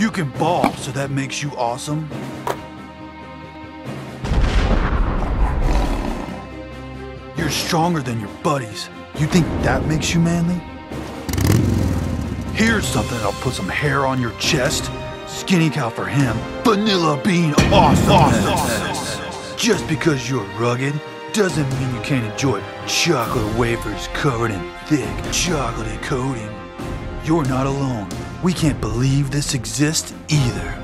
You can ball, so that makes you awesome? You're stronger than your buddies. You think that makes you manly? Here's something that'll put some hair on your chest. Skinny cow for him. Vanilla bean awesome. Just because you're rugged doesn't mean you can't enjoy chocolate wafers covered in thick chocolatey coating. You're not alone. We can't believe this exists either.